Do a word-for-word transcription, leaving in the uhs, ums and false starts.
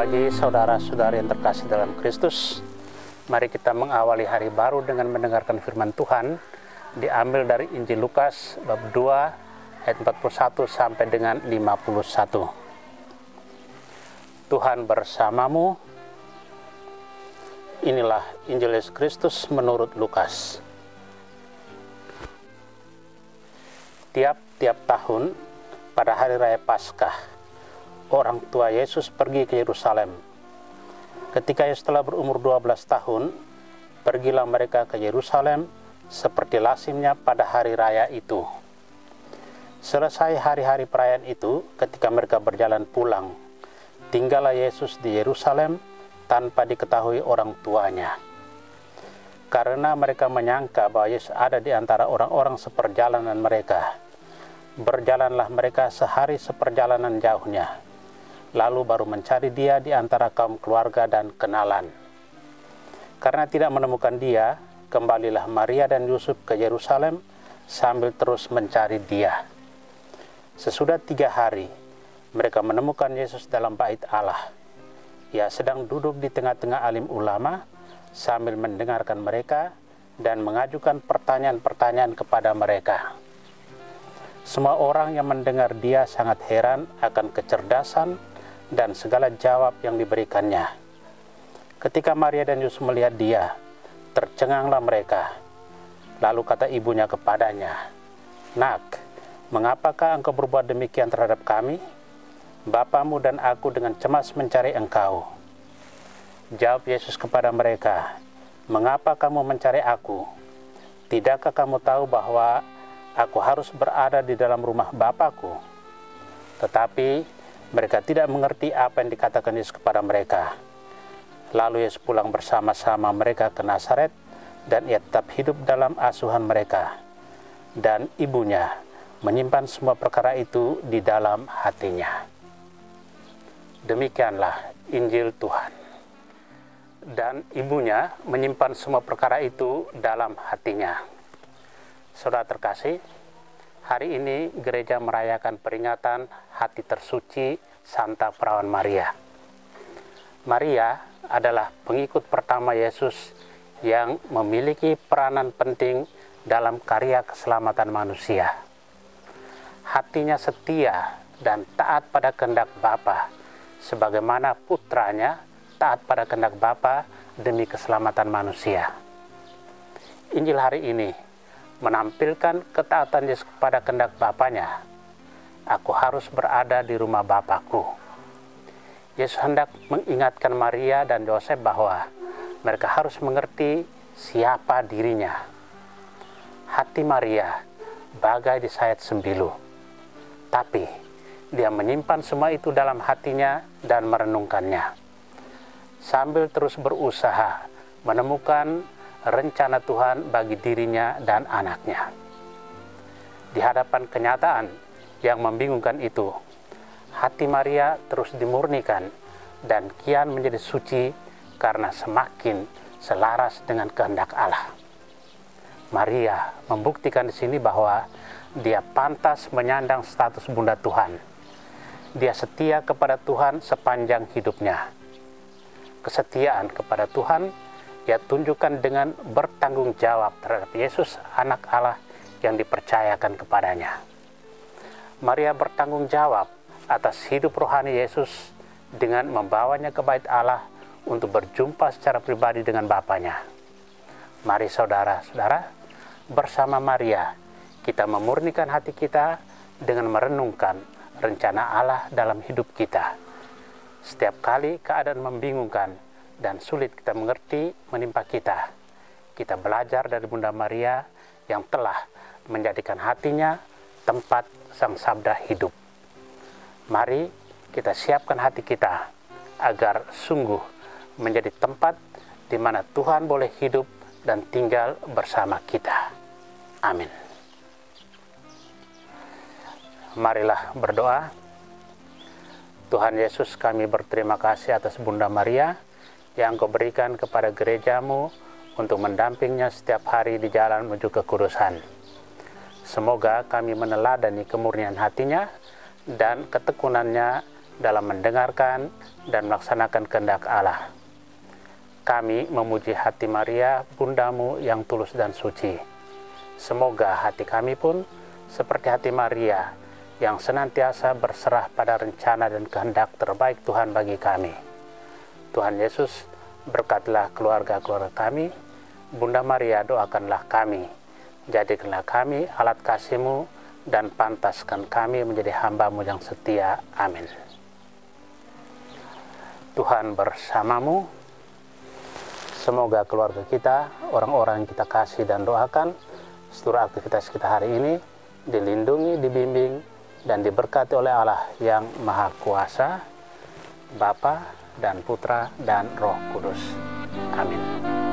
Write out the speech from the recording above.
pagi saudara-saudari yang terkasih dalam Kristus. Mari kita mengawali hari baru dengan mendengarkan firman Tuhan, diambil dari Injil Lukas bab dua ayat empat puluh satu sampai dengan lima puluh satu. Tuhan bersamamu. Inilah Injil Yesus Kristus menurut Lukas. Tiap-tiap tahun pada hari raya Paskah, orang tua Yesus pergi ke Yerusalem. Ketika Yesus telah berumur dua belas tahun, pergilah mereka ke Yerusalem seperti lazimnya pada hari raya itu. Selesai hari-hari perayaan itu, ketika mereka berjalan pulang, tinggallah Yesus di Yerusalem tanpa diketahui orang tuanya. Karena mereka menyangka bahwa Yesus ada di antara orang-orang seperjalanan mereka. Berjalanlah mereka sehari seperjalanan jauhnya, lalu baru mencari dia di antara kaum keluarga dan kenalan. Karena tidak menemukan dia, kembalilah Maria dan Yusuf ke Yerusalem sambil terus mencari dia. Sesudah tiga hari, mereka menemukan Yesus dalam bait Allah. Ia sedang duduk di tengah-tengah alim ulama sambil mendengarkan mereka dan mengajukan pertanyaan-pertanyaan kepada mereka. Semua orang yang mendengar dia sangat heran akan kecerdasan dan segala jawab yang diberikannya. Ketika Maria dan Yusuf melihat dia, tercenganglah mereka. Lalu kata ibunya kepadanya, "Nak, mengapakah engkau berbuat demikian terhadap kami? Bapamu dan aku dengan cemas mencari engkau." Jawab Yesus kepada mereka, "Mengapa kamu mencari aku? Tidakkah kamu tahu bahwa aku harus berada di dalam rumah Bapakku?" Tetapi mereka tidak mengerti apa yang dikatakan Yesus kepada mereka. Lalu Yesus pulang bersama-sama mereka ke Nazaret, dan ia tetap hidup dalam asuhan mereka. Dan ibunya menyimpan semua perkara itu di dalam hatinya. Demikianlah Injil Tuhan. Dan ibunya menyimpan semua perkara itu dalam hatinya. Saudara terkasih, hari ini gereja merayakan peringatan hati tersuci Santa Perawan Maria. Maria adalah pengikut pertama Yesus yang memiliki peranan penting dalam karya keselamatan manusia. Hatinya setia dan taat pada kehendak Bapa, sebagaimana putranya taat pada kehendak Bapa demi keselamatan manusia. Injil hari ini menampilkan ketaatan Yesus kepada kehendak Bapanya. Aku harus berada di rumah Bapakku. Yesus hendak mengingatkan Maria dan Yosef bahwa mereka harus mengerti siapa dirinya. Hati Maria bagai disayat sembilu, tapi dia menyimpan semua itu dalam hatinya dan merenungkannya, sambil terus berusaha menemukan rencana Tuhan bagi dirinya dan anaknya. Di hadapan kenyataan yang membingungkan itu, hati Maria terus dimurnikan dan kian menjadi suci karena semakin selaras dengan kehendak Allah. Maria membuktikan di sini bahwa dia pantas menyandang status bunda Tuhan. Dia setia kepada Tuhan sepanjang hidupnya. Kesetiaan kepada Tuhan ia tunjukkan dengan bertanggung jawab terhadap Yesus, anak Allah yang dipercayakan kepadanya. Maria bertanggung jawab atas hidup rohani Yesus dengan membawanya ke bait Allah untuk berjumpa secara pribadi dengan Bapanya. Mari saudara-saudara, bersama Maria kita memurnikan hati kita dengan merenungkan rencana Allah dalam hidup kita. Setiap kali keadaan membingungkan dan sulit kita mengerti menimpa kita, kita belajar dari Bunda Maria yang telah menjadikan hatinya tempat Sang Sabda hidup. Mari kita siapkan hati kita agar sungguh menjadi tempat di mana Tuhan boleh hidup dan tinggal bersama kita. Amin. Marilah berdoa. Tuhan Yesus, kami berterima kasih atas Bunda Maria yang Kau berikan kepada gerejamu untuk mendampingnya setiap hari di jalan menuju kekudusan. Semoga kami meneladani kemurnian hatinya dan ketekunannya dalam mendengarkan dan melaksanakan kehendak Allah. Kami memuji hati Maria, Bundamu yang tulus dan suci. Semoga hati kami pun seperti hati Maria yang senantiasa berserah pada rencana dan kehendak terbaik Tuhan bagi kami. Tuhan Yesus, berkatilah keluarga-keluarga kami. Bunda Maria, doakanlah kami. Jadikanlah kami alat kasih-Mu dan pantaskan kami menjadi hamba-Mu yang setia. Amin. Tuhan bersamamu. Semoga keluarga kita, orang-orang yang kita kasih dan doakan, seluruh aktivitas kita hari ini dilindungi, dibimbing, dan diberkati oleh Allah yang Maha Kuasa, Bapa dan Putra dan Roh Kudus. Amin.